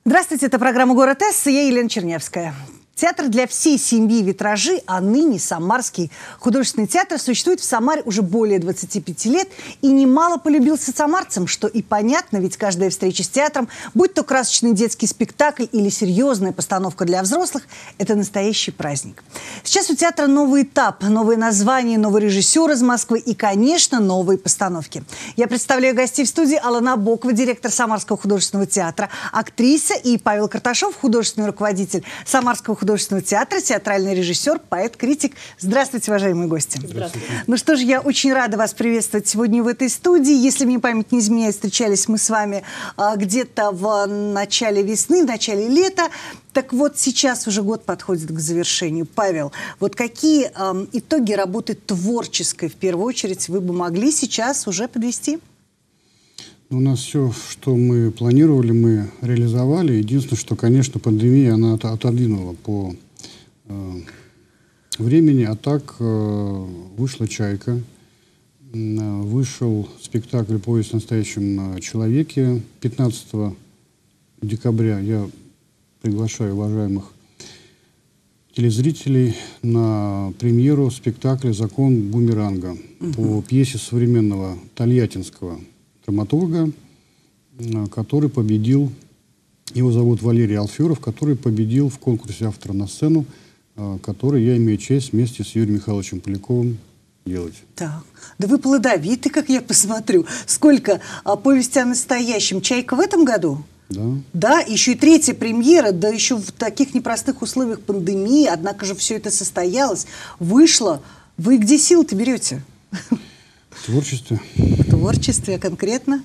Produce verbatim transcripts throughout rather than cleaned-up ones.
Здравствуйте, это программа «Город С», и я Елена Чернявская. Театр для всей семьи «Витражи», а ныне Самарский художественный театр, существует в Самаре уже более двадцати пяти лет и немало полюбился самарцам, что и понятно, ведь каждая встреча с театром, будь то красочный детский спектакль или серьезная постановка для взрослых, это настоящий праздник. Сейчас у театра новый этап, новые названия, новый режиссер из Москвы и, конечно, новые постановки. Я представляю гостей в студии: Алла Набокова, директор Самарского художественного театра, актриса, и Павел Карташов, художественный руководитель Самарского художественного художественного театра, театральный режиссер, поэт-критик. Здравствуйте, уважаемые гости. Здравствуйте. Ну что ж, я очень рада вас приветствовать сегодня в этой студии. Если мне память не изменяет, встречались мы с вами а, где-то в начале весны, в начале лета. Так вот, сейчас уже год подходит к завершению. Павел, вот какие а, итоги работы творческой, в первую очередь, вы бы могли сейчас уже подвести? У нас все, что мы планировали, мы реализовали. Единственное, что, конечно, пандемия, она отодвинула по э, времени. А так э, вышла «Чайка», э, вышел спектакль «Повесть о настоящем человеке». пятнадцатого декабря я приглашаю уважаемых телезрителей на премьеру спектакля «Закон бумеранга» угу. по пьесе современного тольяттинского драматурга, который победил, его зовут Валерий Алферов, который победил в конкурсе автора на сцену, который я имею честь вместе с Юрием Михайловичем Поляковым делать. Так, да вы плодовиты, как я посмотрю. Сколько а, повести о настоящем. «Чайка» в этом году? Да. Да, еще и третья премьера, да еще в таких непростых условиях пандемии, однако же все это состоялось, вышло. Вы где силы-то берете? В творчестве. В творчестве, а конкретно?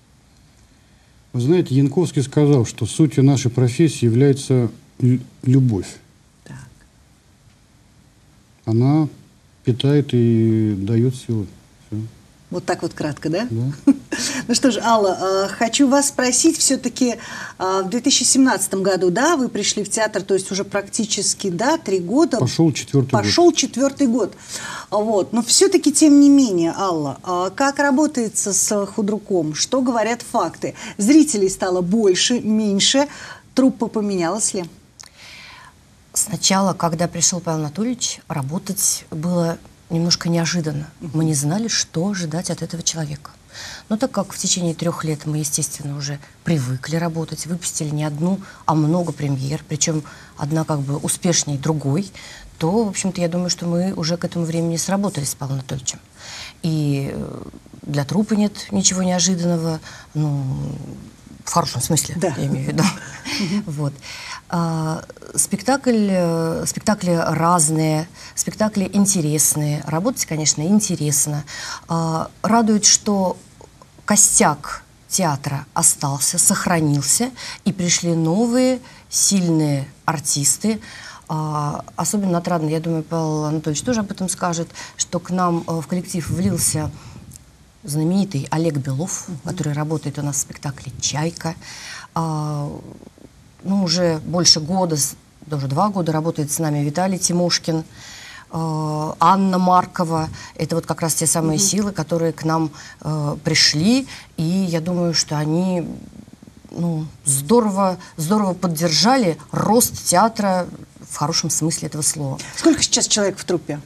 Вы знаете, Янковский сказал, что сутью нашей профессии является любовь. Так. Она питает и дает силы. Все. Вот так вот кратко, да? Да. Ну что ж, Алла, хочу вас спросить, все-таки в две тысячи семнадцатом году, да, вы пришли в театр, то есть уже практически, да, три года. Пошел четвертый год. Пошел четвертый год. Вот. Но все-таки, тем не менее, Алла, как работается с худруком? Что говорят факты? Зрителей стало больше, меньше? Труппа поменялась ли? Сначала, когда пришел Павел Анатольевич, работать было немножко неожиданно. Мы не знали, что ожидать от этого человека. Но так как в течение трех лет мы, естественно, уже привыкли работать, выпустили не одну, а много премьер, причем одна как бы успешнее другой, то, в общем-то, я думаю, что мы уже к этому времени сработались с Павлом Анатольевичем. И для труппы нет ничего неожиданного, ну, в хорошем смысле, да. я имею в виду. Вот. А, спектакль, спектакли разные, спектакли интересные. Работать, конечно, интересно. А, радует, что костяк театра остался, сохранился, и пришли новые, сильные артисты. А, особенно отрадно, я думаю, Павел Анатольевич тоже об этом скажет, что к нам в коллектив влился знаменитый Олег Белов, угу. который работает у нас в спектакле «Чайка». А, ну, уже больше года, даже два года работает с нами Виталий Тимошкин, э, Анна Маркова. Это вот как раз те самые mm-hmm. силы, которые к нам э, пришли. И я думаю, что они ну, здорово, здорово поддержали рост театра в хорошем смысле этого слова. Сколько сейчас человек в труппе?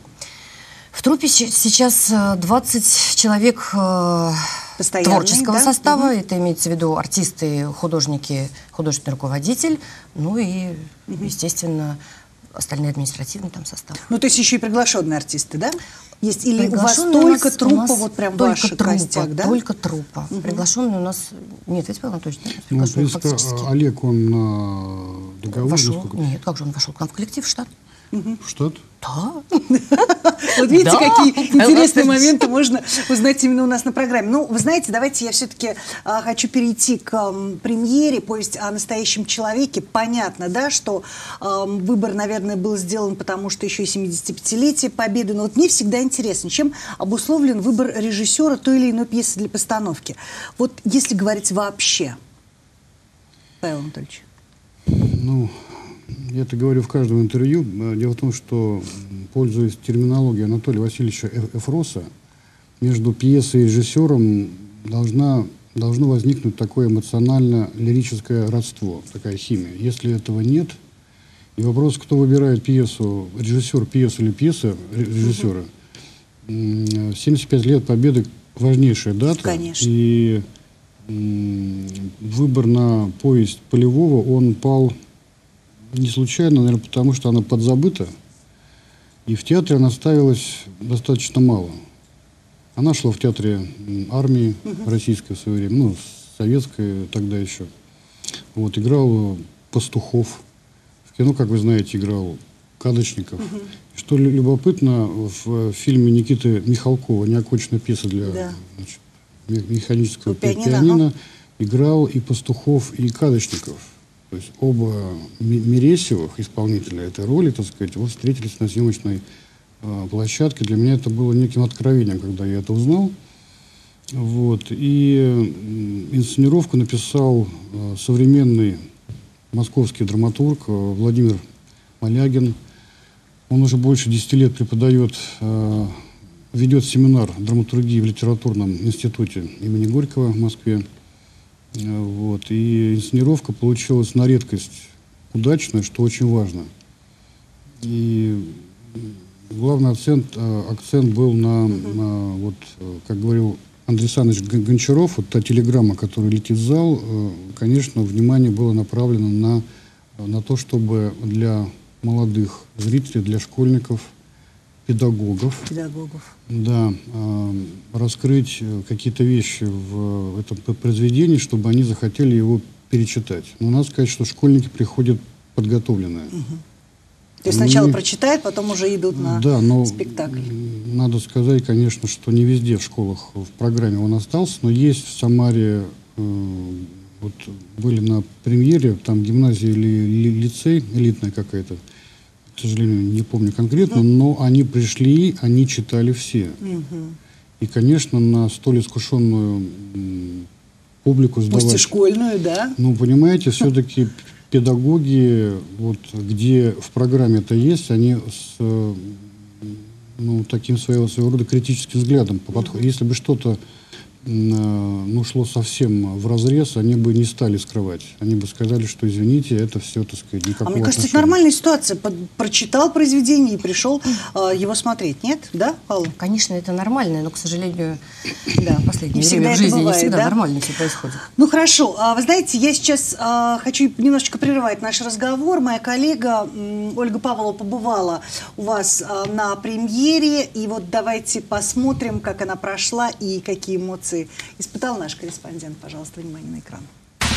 В труппе сейчас двадцать человек э, творческого да? состава. Угу. Это имеется в виду артисты, художники, художественный руководитель, ну и, угу. естественно, остальные административные там составы. Ну, то есть еще и приглашенные артисты, да? Есть? Или у вас только нас, труппа, нас вот прям только ваши труппа, костяк, да? Только труппа. Угу. Приглашенные у нас... Нет, ведь Павел Анатольевич, да? Ну, в принципе, Олег, он на договор... Вошел. Нет, как же он вошел к нам в коллектив, в штат? Угу. В штат? Да. Вот видите, какие интересные моменты можно узнать именно у нас на программе. Ну, вы знаете, давайте я все-таки а, хочу перейти к а, премьере «Повесть о настоящем человеке». Понятно, да, что а, выбор, наверное, был сделан, потому что еще и семидесятипятилетие Победы. Но вот мне всегда интересно, чем обусловлен выбор режиссера той или иной пьесы для постановки. Вот если говорить вообще, Павел Анатольевич. Ну... Я это говорю в каждом интервью. Дело в том, что, пользуясь терминологией Анатолия Васильевича Эфроса, между пьесой и режиссером должна должно возникнуть такое эмоционально-лирическое родство, такая химия. Если этого нет, и вопрос, кто выбирает пьесу, режиссер пьесу или пьеса режиссера, в семьдесят пять лет Победы важнейшая дата. Конечно. И выбор на повесть Полевого, он пал не случайно, наверное, потому что она подзабыта. И в театре она ставилась достаточно мало. Она шла в театре армии российской в свое время, ну, советской тогда еще. Вот, играл Пастухов. В кино, как вы знаете, играл Кадочников. Угу. Что любопытно, в фильме Никиты Михалкова «Неоконченная пьеса для да. значит, механического пианино, пианино ага. играл и Пастухов, и Кадочников. То есть оба Мересевых исполнителя этой роли, так сказать, вот встретились на съемочной э, площадке. Для меня это было неким откровением, когда я это узнал. Вот. И э, инсценировку написал э, современный московский драматург э, Владимир Малягин. Он уже больше десяти лет преподает, э, ведет семинар драматургии в литературном институте имени Горького в Москве. Вот. И инсценировка получилась на редкость удачная, что очень важно. И главный акцент, акцент был на, uh-huh. на, вот, как говорил Андрей Александрович Гончаров, вот та телеграмма, которая летит в зал, конечно, внимание было направлено на, на то, чтобы для молодых зрителей, для школьников, педагогов, педагогов. Да, э, раскрыть какие-то вещи в этом произведении, чтобы они захотели его перечитать. Но надо сказать, что школьники приходят подготовленные. Угу. То есть сначала прочитают, потом уже идут на да, но спектакль. Надо сказать, конечно, что не везде в школах в программе он остался, но есть в Самаре, э, вот были на премьере, там гимназия или ли, лицей, элитная какая-то, к сожалению, не помню конкретно, но они пришли, они читали все. И, конечно, на столь искушенную публику сдавать... Пусть и школьную, да? Ну, понимаете, все-таки педагоги, вот, где в программе это есть, они с ну, таким своего, своего рода критическим взглядом подходят. Если бы что-то ну, шло совсем вразрез, они бы не стали скрывать. Они бы сказали, что, извините, это все, так сказать, никакого А мне кажется, отношения. это нормальная ситуация. Под, прочитал произведение и пришел э, его смотреть. Нет? Да, Алла? Конечно, это нормально, но, к сожалению, да, в последнее не время в жизни бывает, не всегда да? нормально все происходит. Ну, хорошо. А, вы знаете, я сейчас а, хочу немножечко прерывать наш разговор. Моя коллега м, Ольга Павлова побывала у вас а, на премьере. И вот давайте посмотрим, как она прошла и какие эмоции испытал наш корреспондент. Пожалуйста, внимание на экран.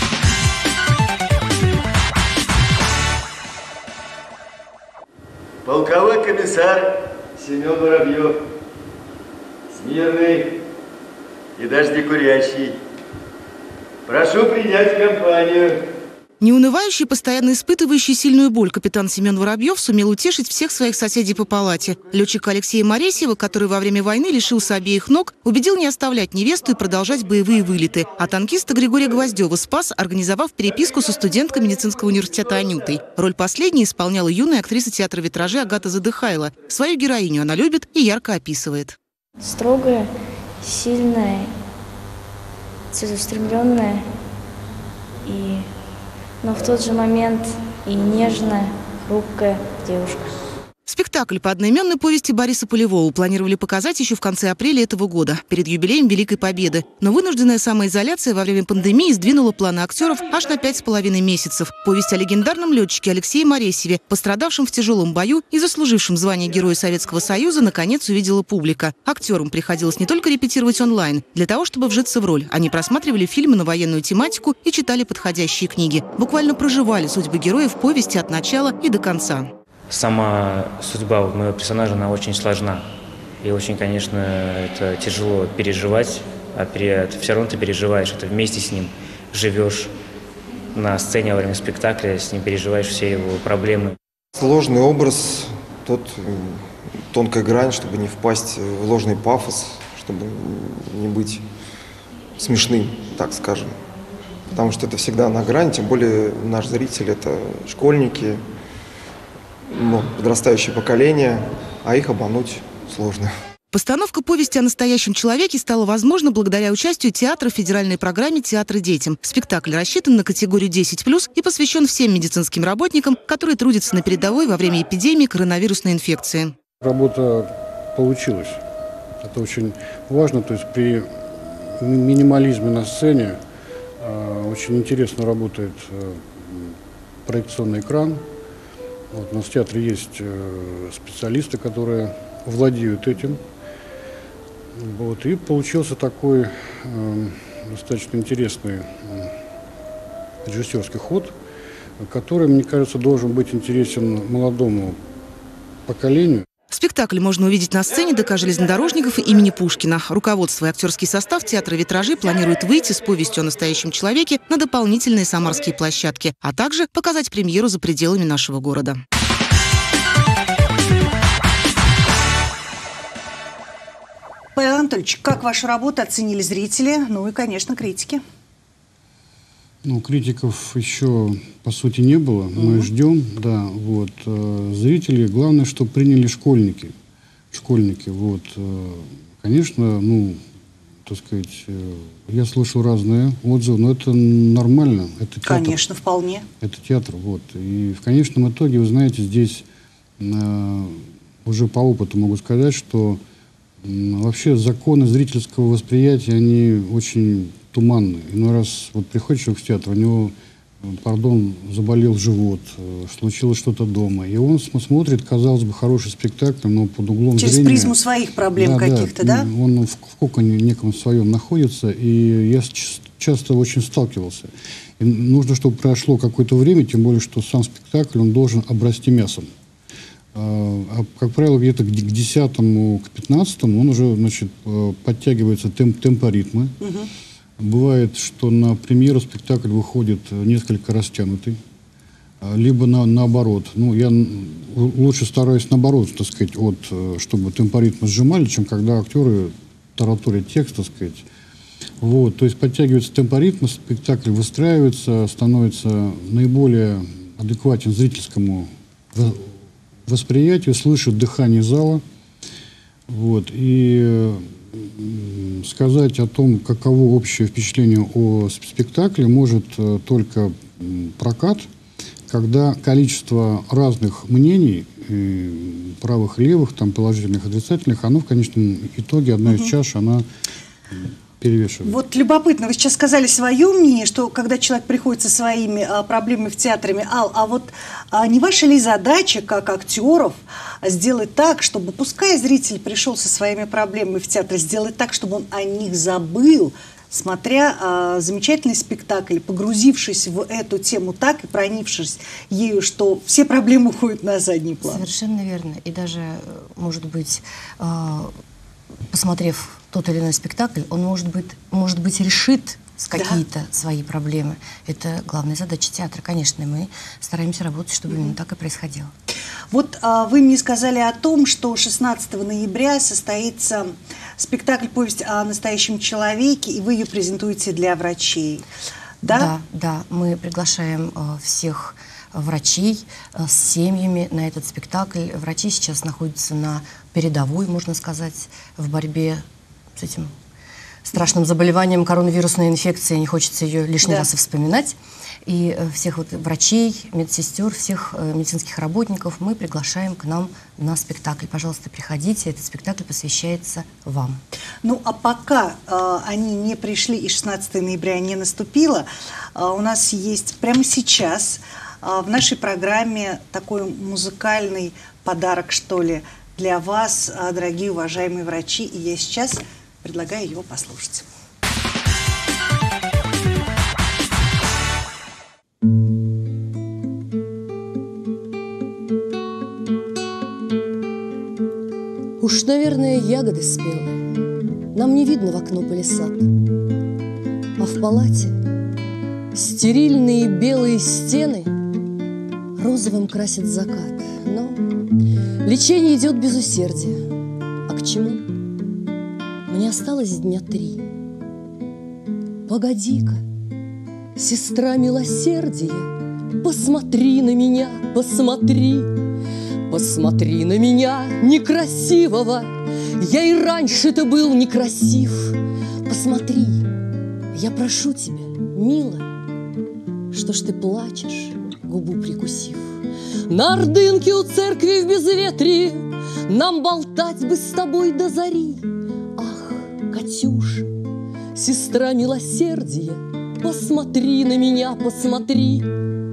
Полковой комиссар Семен Воробьев, смирный и даже не курящий. Прошу принять компанию. Неунывающий, постоянно испытывающий сильную боль капитан Семен Воробьев сумел утешить всех своих соседей по палате. Летчика Алексея Моресьева, который во время войны лишился обеих ног, убедил не оставлять невесту и продолжать боевые вылеты. А танкиста Григория Гвоздева спас, организовав переписку со студенткой медицинского университета Анютой. Роль последней исполняла юная актриса театра витражей Агата Задыхайло. Свою героиню она любит и ярко описывает. Строгая, сильная, целеустремленная и... но в тот же момент и нежная, хрупкая девушка. Спектакль по одноименной повести Бориса Полевого планировали показать еще в конце апреля этого года, перед юбилеем Великой Победы. Но вынужденная самоизоляция во время пандемии сдвинула планы актеров аж на пять с половиной месяцев. Повесть о легендарном летчике Алексее Моресьеве, пострадавшем в тяжелом бою и заслужившем звание Героя Советского Союза, наконец увидела публика. Актерам приходилось не только репетировать онлайн. Для того, чтобы вжиться в роль, они просматривали фильмы на военную тематику и читали подходящие книги. Буквально проживали судьбы героев повести от начала и до конца. Сама судьба моего персонажа, она очень сложна. И очень, конечно, это тяжело переживать, а при, все равно ты переживаешь, это вместе с ним живешь на сцене во время спектакля, с ним переживаешь все его проблемы. Сложный образ, тут тонкая грань, чтобы не впасть в ложный пафос, чтобы не быть смешным, так скажем. Потому что это всегда на грани, тем более наш зритель – это школьники, ну, подрастающее поколение, а их обмануть сложно. Постановка повести о настоящем человеке стала возможна благодаря участию театра в федеральной программе «Театры детям». Спектакль рассчитан на категорию десять плюс и посвящен всем медицинским работникам, которые трудятся на передовой во время эпидемии коронавирусной инфекции. Работа получилась. Это очень важно. То есть при минимализме на сцене э, очень интересно работает э, проекционный экран. Вот, у нас в театре есть э, специалисты, которые владеют этим. Вот, и получился такой э, достаточно интересный э, режиссерский ход, который, мне кажется, должен быть интересен молодому поколению. Спектакль можно увидеть на сцене ДК железнодорожников имени Пушкина. Руководство и актерский состав театра «Витражи» планирует выйти с повестью о настоящем человеке на дополнительные самарские площадки, а также показать премьеру за пределами нашего города. Павел Анатольевич, как вашу работу оценили зрители, ну и, конечно, критики? Ну, критиков еще, по сути, не было. Мы угу. ждем, да, вот. Зрители, главное, что приняли школьники. Школьники, вот. Конечно, ну, так сказать, я слышал разные отзывы, но это нормально. Это театр. Конечно, вполне. Это театр, вот. И в конечном итоге, вы знаете, здесь э, уже по опыту могу сказать, что э, вообще законы зрительского восприятия, они очень туманные. Иной раз вот приходит человек в театр, у него, пардон, заболел живот, случилось что-то дома, и он смотрит, казалось бы, хороший спектакль, но под углом Через зрения... призму своих проблем да, каких-то, да? да? Он в, в коконе неком своем находится, и я часто очень сталкивался. И нужно, чтобы прошло какое-то время, тем более, что сам спектакль, он должен обрасти мясом. А, как правило, где-то к десятому, к пятнадцатому он уже, значит, подтягивается темп, темпоритмы. Угу. Бывает, что на премьеру спектакль выходит несколько растянутый, либо на, наоборот. Ну, я лучше стараюсь наоборот, так сказать, от, чтобы темпоритмы сжимали, чем когда актеры тараторят текст, так сказать. Вот, то есть подтягивается темпоритм, спектакль выстраивается, становится наиболее адекватен зрительскому восприятию, слышит дыхание зала. Вот, и сказать о том, каково общее впечатление о спектакле, может только прокат, когда количество разных мнений, правых и левых, там, положительных, отрицательных, оно в конечном итоге, одна из чаш, она перевешивает. Вот любопытно, вы сейчас сказали свое мнение, что когда человек приходит со своими а, проблемами в театре, Ал, а вот а не ваша ли задача, как актеров, сделать так, чтобы, пускай зритель пришел со своими проблемами в театр, сделать так, чтобы он о них забыл, смотря а, замечательный спектакль, погрузившись в эту тему так и проникшись ею, что все проблемы уходят на задний план. Совершенно верно. И даже, может быть, а, посмотрев тот или иной спектакль, он, может быть, может быть решит какие-то да. свои проблемы. Это главная задача театра, конечно, и мы стараемся работать, чтобы mm-hmm. именно так и происходило. Вот а, вы мне сказали о том, что шестнадцатого ноября состоится спектакль «Повесть о настоящем человеке», и вы ее презентуете для врачей. Да, да, да. Мы приглашаем э, всех врачей э, с семьями на этот спектакль. Врачи сейчас находятся на передовой, можно сказать, в борьбе с этим страшным заболеванием, коронавирусной инфекцией, не хочется ее лишний да. раз и вспоминать. И э, всех вот врачей, медсестер, всех э, медицинских работников мы приглашаем к нам на спектакль. Пожалуйста, приходите, этот спектакль посвящается вам. Ну, а пока э, они не пришли и шестнадцатого ноября не наступило, э, у нас есть прямо сейчас э, в нашей программе такой музыкальный подарок, что ли, для вас, э, дорогие уважаемые врачи. И я сейчас предлагаю его послушать. Уж, наверное, ягоды спелые, нам не видно в окно палисад. А в палате стерильные белые стены розовым красит закат. Но лечение идет без усердия. А к чему? Мне осталось дня три. Погоди-ка, сестра милосердия, посмотри на меня, посмотри. Посмотри на меня, некрасивого. Я и раньше-то был некрасив. Посмотри, я прошу тебя, милая, что ж ты плачешь, губу прикусив? На ордынке у церкви в безветрии нам болтать бы с тобой до зари. Ах, Катюша, сестра милосердия, посмотри на меня, посмотри.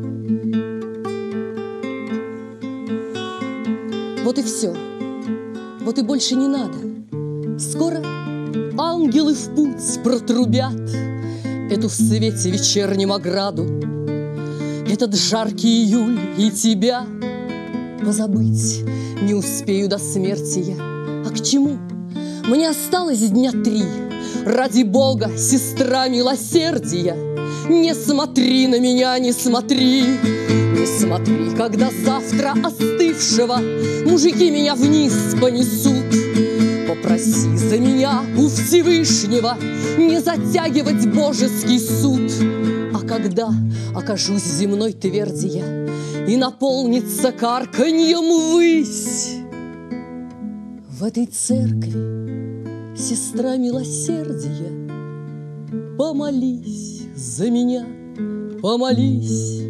Вот и все, вот и больше не надо. Скоро ангелы в путь протрубят эту в свете вечернем ограду, этот жаркий июль и тебя. Позабыть не успею до смерти я. А к чему? Мне осталось дня три. Ради Бога, сестра милосердия, не смотри на меня, не смотри. Не смотри, когда завтра остывшего мужики меня вниз понесут. Попроси за меня у Всевышнего не затягивать божеский суд. А когда окажусь земной тверди я и наполнится карканьем высь, в этой церкви, сестра милосердия, помолись за меня, помолись.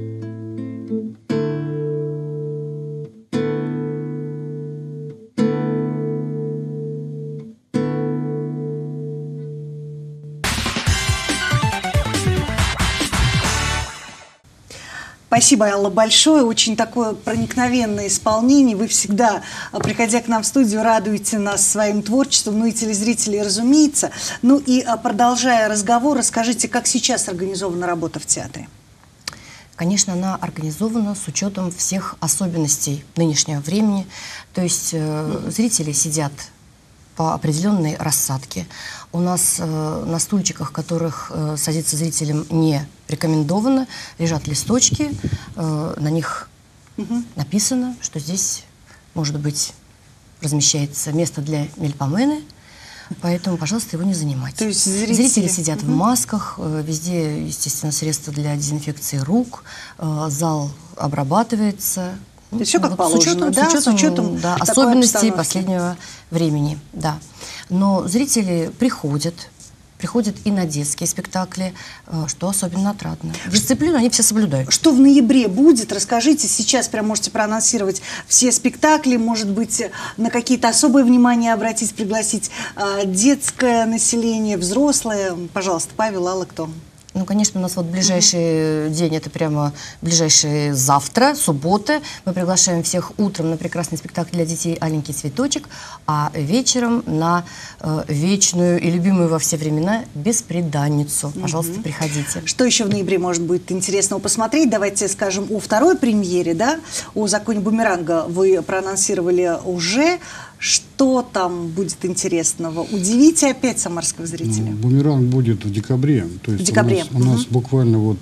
Спасибо, Алла, большое. Очень такое проникновенное исполнение. Вы всегда, приходя к нам в студию, радуете нас своим творчеством, ну и телезрителей, разумеется. Ну и продолжая разговор, расскажите, как сейчас организована работа в театре? Конечно, она организована с учетом всех особенностей нынешнего времени. То есть э, зрители сидят по определенной рассадке. У нас э, на стульчиках, которых э, садиться зрителям не рекомендовано, лежат листочки, э, на них угу. написано, что здесь, может быть, размещается место для мельпомены, поэтому, пожалуйста, его не занимать. То есть зрители, зрители сидят угу. в масках, э, везде, естественно, средства для дезинфекции рук, э, зал обрабатывается. То есть все как вот положено, с учетом, да? С учетом, с учетом да, особенностей последнего времени, да. Но зрители приходят, приходят и на детские спектакли, что особенно отрадно. Дисциплину они все соблюдают. Что в ноябре будет? Расскажите, сейчас прям можете проанонсировать все спектакли, может быть, на какие-то особое внимание обратить, пригласить детское население, взрослое. Пожалуйста, Павел, Алла, кто? Ну, конечно, у нас вот ближайший mm-hmm. день, это прямо ближайший завтра, суббота. Мы приглашаем всех утром на прекрасный спектакль для детей «Аленький цветочек», а вечером на э, вечную и любимую во все времена «Бесприданницу». Пожалуйста, mm-hmm. приходите. Что еще в ноябре может быть интересного посмотреть? Давайте скажем о второй премьере, да? О «Законе бумеранга» вы проанонсировали уже. Что там будет интересного? Удивите опять самарского зрителя. Ну, «Бумеранг» будет в декабре. То есть в декабре. У нас, угу. у нас буквально вот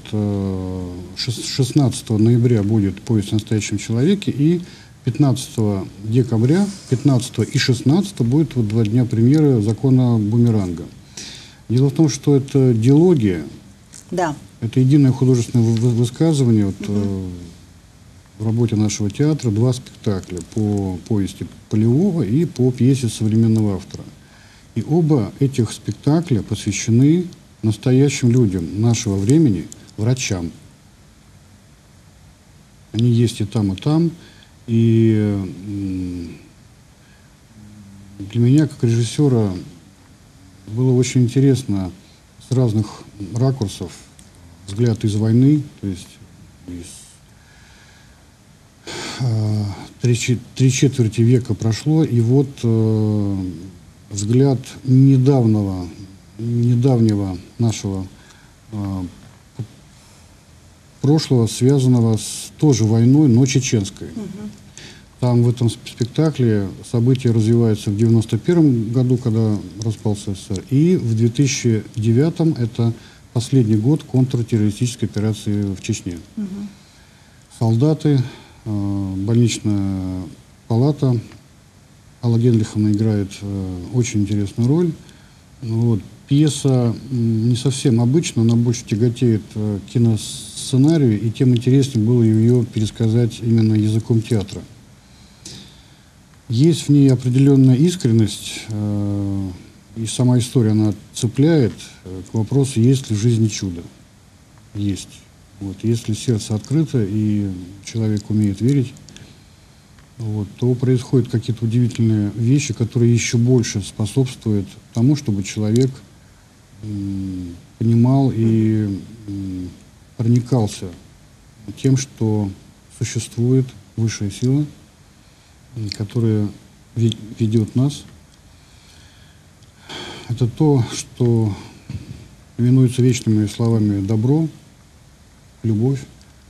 шестнадцатого ноября будет «Повесть о настоящем человеке», и пятнадцатого декабря, пятнадцатого и шестнадцатого будет вот два дня премьеры «Закона бумеранга». Дело в том, что это диалогия. Да. Это единое художественное высказывание. Вот, угу. В работе нашего театра два спектакля по повести Полевого и по пьесе современного автора. И оба этих спектакля посвящены настоящим людям нашего времени, врачам. Они есть и там, и там. И для меня, как режиссера, было очень интересно с разных ракурсов взгляд из войны, то есть из Три, три четверти века прошло, и вот э, взгляд недавнего, недавнего нашего э, прошлого, связанного с тоже войной, но чеченской. Угу. Там в этом спектакле события развиваются в девяносто первом году, когда распался СССР, и в две тысячи девятом это последний год контртеррористической операции в Чечне. Угу. Солдаты, больничная палата. Алла Генриховна играет э, очень интересную роль. Вот. Пьеса не совсем обычная, она больше тяготеет э, к киносценарию, и тем интереснее было ее пересказать именно языком театра. есть в ней определенная искренность, э, и сама история, она цепляет э, к вопросу, есть ли в жизни чудо. Есть. Вот. Если сердце открыто и человек умеет верить, вот, то происходят какие-то удивительные вещи, которые еще больше способствуют тому, чтобы человек м, понимал и м, проникался тем, что существует высшая сила, которая ведет нас. Это то, что именуется вечными словами добро, любовь.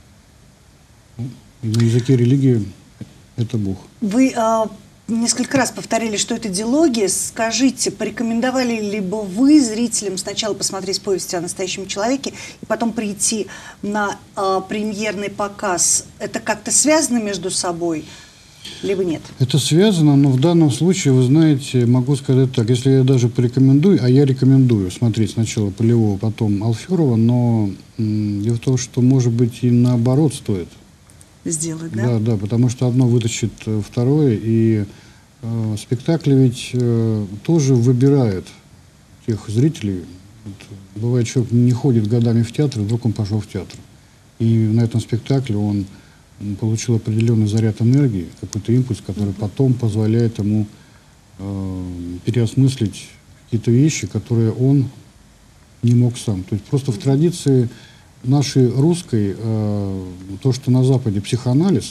И на языке религии это Бог. Вы а, несколько раз повторили, что это диалогия. Скажите, порекомендовали ли бы вы зрителям сначала посмотреть повесть о настоящем человеке и потом прийти на а, премьерный показ? Это как-то связано между собой, либо нет? Это связано, но в данном случае, вы знаете, могу сказать так, если я даже порекомендую, а я рекомендую смотреть сначала Полевого, потом Алферова, но м, дело в том, что, может быть, и наоборот стоит. Сделать, да? Да, да, потому что одно вытащит э, второе, и э, спектакль ведь э, тоже выбирает тех зрителей. Вот, бывает, человек не ходит годами в театр, вдруг он пошел в театр. И на этом спектакле он получил определенный заряд энергии, какой-то импульс, который uh-huh. потом позволяет ему э, переосмыслить какие-то вещи, которые он не мог сам. То есть просто uh-huh. в традиции нашей русской, э, то, что на Западе психоанализ,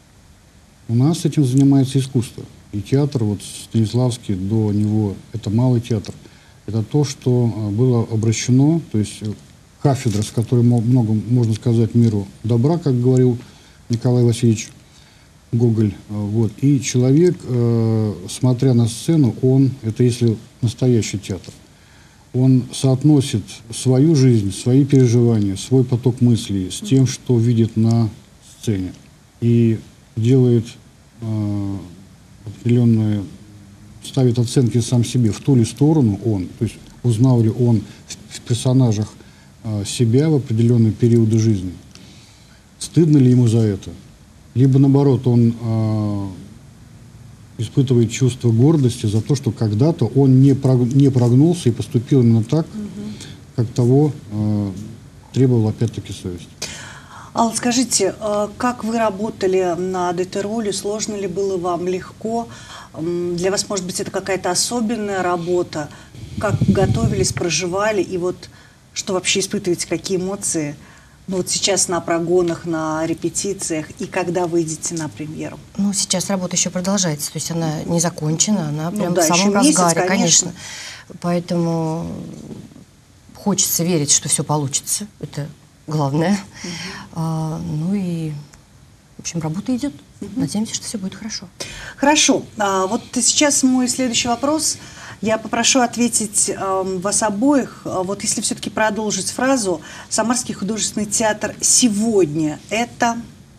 у нас этим занимается искусство. И театр, вот Станиславский, до него, это малый театр. Это то, что э, было обращено, то есть кафедра, с которой много, можно сказать, миру добра, как говорил Николай Васильевич Гоголь. Вот. И человек, э, смотря на сцену, он, это если настоящий театр, он соотносит свою жизнь, свои переживания, свой поток мыслей с тем, что видит на сцене. И делает э, определенные, ставит оценки сам себе в ту ли сторону он, то есть узнал ли он в, в персонажах э, себя в определенные периоды жизни. Стыдно ли ему за это? Либо наоборот, он э, испытывает чувство гордости за то, что когда-то он не, прог, не прогнулся и поступил именно так, угу. как того э, требовала опять-таки совесть. Алла, скажите, как вы работали над этой ролью? Сложно ли было вам, легко? Для вас, может быть, это какая-то особенная работа? Как готовились, проживали? И вот что вообще испытываете, какие эмоции? Ну вот сейчас на прогонах, на репетициях и когда выйдете на премьеру? Ну, сейчас работа еще продолжается, то есть она не закончена, она ну, прям да, в самом месяц, разгаре, конечно. конечно. Поэтому хочется верить, что все получится, это главное. Угу. А, ну и, в общем, работа идет. Угу. Надеемся, что все будет хорошо. Хорошо. А, вот сейчас мой следующий вопрос. Я попрошу ответить э, вас обоих. Вот если все-таки продолжить фразу, Самарский художественный театр сегодня это?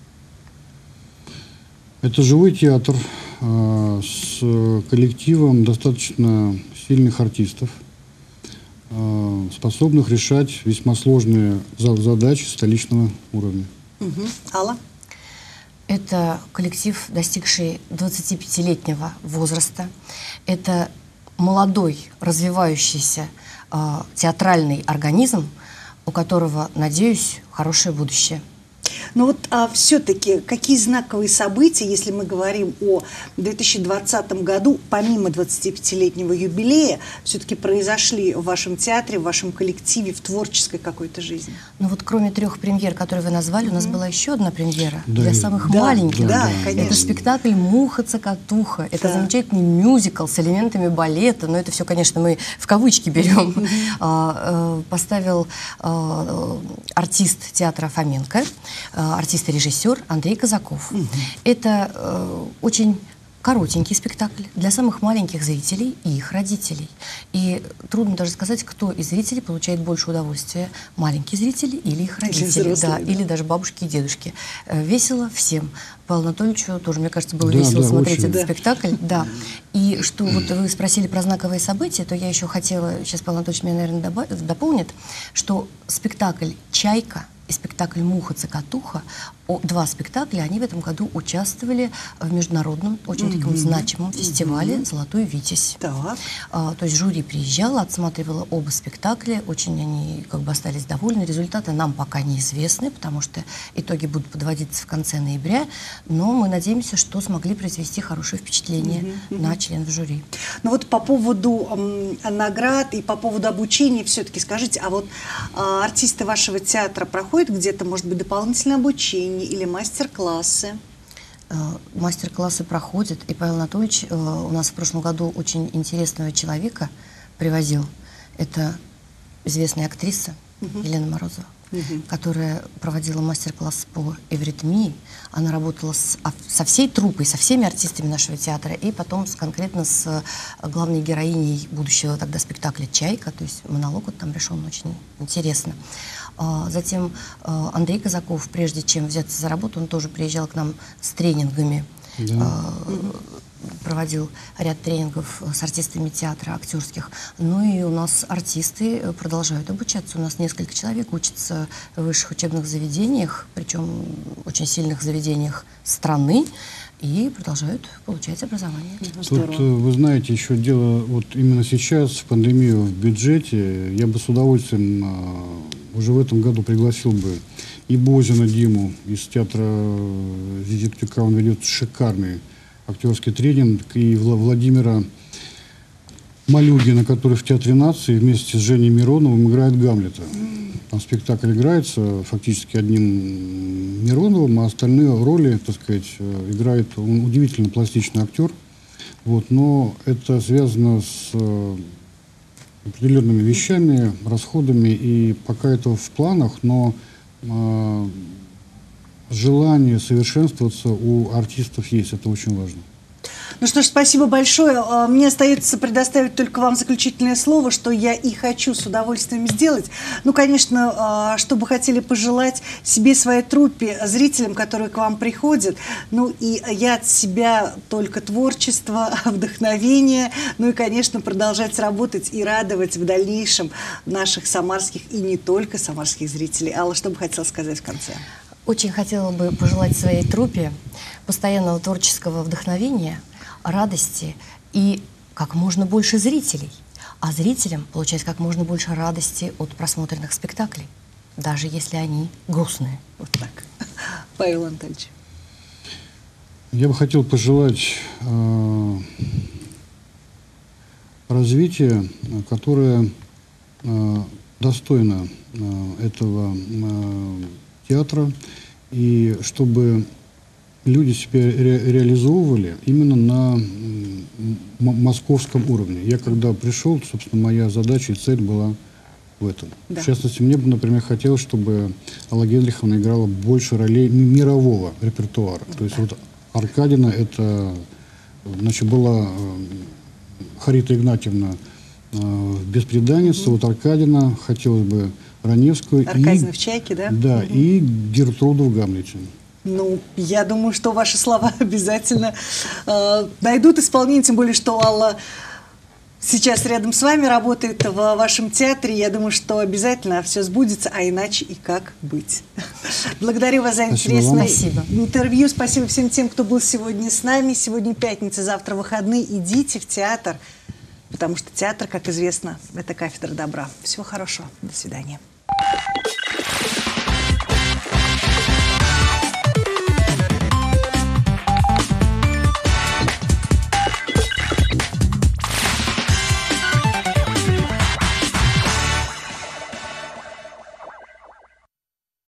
Это живой театр э, с коллективом достаточно сильных артистов, э, способных решать весьма сложные задачи столичного уровня. Угу. Алла? Это коллектив, достигший двадцатипятилетнего возраста. Это молодой, развивающийся э, театральный организм, у которого, надеюсь, хорошее будущее. Но вот а, все-таки какие знаковые события, если мы говорим о две тысячи двадцатом году, помимо двадцатипятилетнего юбилея, все-таки произошли в вашем театре, в вашем коллективе, в творческой какой-то жизни? Ну вот кроме трех премьер, которые вы назвали, mm-hmm. у нас была еще одна премьера да, для самых да, маленьких. Да, да, это спектакль «Муха-цокотуха». Это да. замечательный мюзикл с элементами балета, но это все, конечно, мы в кавычки берем. Mm-hmm. а, а, поставил а, артист театра Фоменко, артист и режиссер Андрей Казаков. Угу. Это э, очень коротенький спектакль для самых маленьких зрителей и их родителей. И трудно даже сказать, кто из зрителей получает больше удовольствия. Маленькие зрители или их родители. Или, взрослые, да, да. или даже бабушки и дедушки. Э, весело всем. Павлу Анатольевичу тоже, мне кажется, было да, весело да, смотреть очень. этот да. спектакль. Да. И что вот вы спросили про знаковые события, то я еще хотела, сейчас Павел Анатольевич меня, наверное, дополнит, что спектакль «Чайка» и спектакль «Муха-цокотуха», о, два спектакля, они в этом году участвовали в международном, очень mm-hmm. таком значимом фестивале mm-hmm. «Золотой Витязь». Да. А, то есть жюри приезжало, отсматривало оба спектакля, очень они как бы остались довольны. Результаты нам пока неизвестны, потому что итоги будут подводиться в конце ноября, но мы надеемся, что смогли произвести хорошее впечатление mm-hmm. на членов жюри. Ну вот по поводу э, наград и по поводу обучения все-таки скажите, а вот э, артисты вашего театра проходят где-то, может быть, дополнительное обучение или мастер-классы? Мастер-классы проходят, и Павел Анатольевич э, у нас в прошлом году очень интересного человека привозил. Это известная актриса uh-huh. Елена Морозова, uh-huh. которая проводила мастер-класс по эвритмии. Она работала с, со всей труппой, со всеми артистами нашего театра, и потом с, конкретно с главной героиней будущего тогда спектакля «Чайка», то есть монолог вот там решен очень интересно. Затем Андрей Казаков, прежде чем взяться за работу, он тоже приезжал к нам с тренингами, да. проводил ряд тренингов с артистами театра, актерских. Ну и у нас артисты продолжают обучаться. У нас несколько человек учатся в высших учебных заведениях, причем очень сильных заведениях страны, и продолжают получать образование. Тут, вы знаете, еще дело вот именно сейчас, в пандемию, в бюджете, я бы с удовольствием уже в этом году пригласил бы и Бозина Диму из театра Зизиктюка, он ведет шикарный актерский тренинг, и Владимира Малюгина, который в Театре нации вместе с Женей Мироновым играет Гамлета. Там спектакль играется фактически одним Мироновым, а остальные роли, так сказать, играет он удивительно пластичный актер. Вот, но это связано с определенными вещами, расходами, и пока это в планах, но э, желание совершенствоваться у артистов есть, это очень важно. Ну что ж, спасибо большое. Мне остается предоставить только вам заключительное слово, что я и хочу с удовольствием сделать. Ну, конечно, что бы хотели пожелать себе, своей труппе, зрителям, которые к вам приходят. Ну, и я от себя только творчество, вдохновение. Ну и, конечно, продолжать работать и радовать в дальнейшем наших самарских и не только самарских зрителей. Алла, что бы хотела сказать в конце? Очень хотела бы пожелать своей труппе постоянного творческого вдохновения, радости и как можно больше зрителей. А зрителям получать как можно больше радости от просмотренных спектаклей, даже если они грустные. Вот так. Павел Анатольевич. Я бы хотел пожелать э, развития, которое э, достойно э, этого э, театра, и чтобы люди себя ре реализовывали именно на московском уровне. Я когда пришел, собственно, моя задача и цель была в этом. Да. В частности, мне бы, например, хотелось, чтобы Алла Генриховна играла больше ролей мирового репертуара. Да. То есть вот Аркадина, это, значит, была Харита Игнатьевна в «Бесприданнице», угу. Вот Аркадина, хотелось бы Раневскую. Аркадина и, в «Чайке», да? Да, угу. И Гертруду в «Гамлете». Ну, я думаю, что ваши слова обязательно э, найдут исполнение, тем более, что Алла сейчас рядом с вами работает в вашем театре. Я думаю, что обязательно все сбудется, а иначе и как быть. Благодарю вас за интересное Спасибо. интервью. Спасибо всем тем, кто был сегодня с нами. Сегодня пятница, завтра выходные. Идите в театр, потому что театр, как известно, это кафедра добра. Всего хорошего. До свидания.